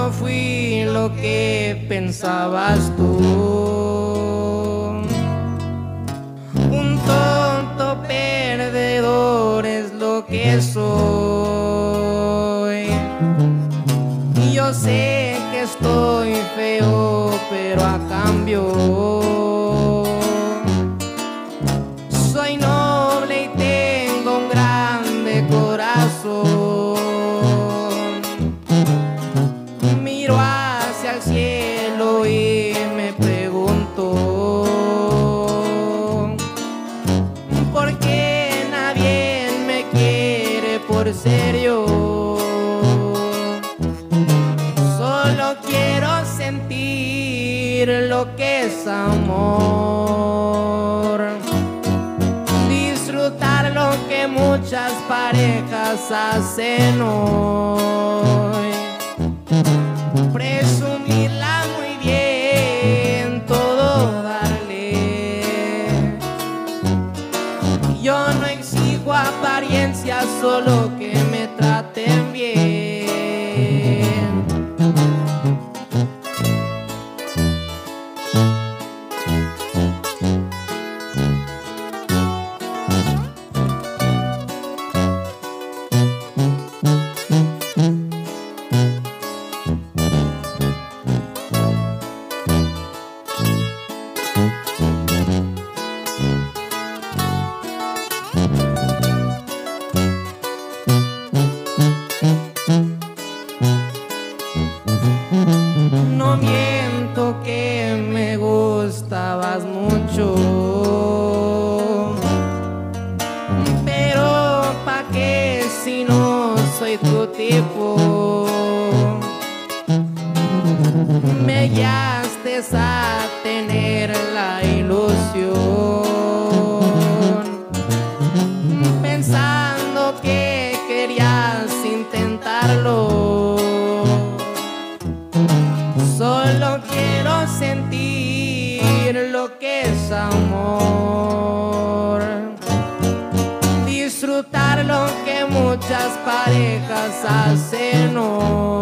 no fui lo que pensabas tú. Un tonto perdedor es lo que soy. Y yo sé que estoy feo, pero a cambio soy noble y tengo un grande corazón. Miro hacia el cielo y me pregunto ¿por qué nadie me quiere por ser yo? Solo quiero sentir lo que es amor, disfrutar lo que muchas parejas hacen hoy, presumirla muy bien, todo darle. Yo no exijo apariencias, solo que me traten bien. No miento que me gustabas mucho, pero pa' qué si no soy tu tipo. Me llegaste a tener la ilusión, pensando que querías intentarlo. Solo quiero sentir lo que es amor, disfrutar lo que muchas parejas hacen hoy.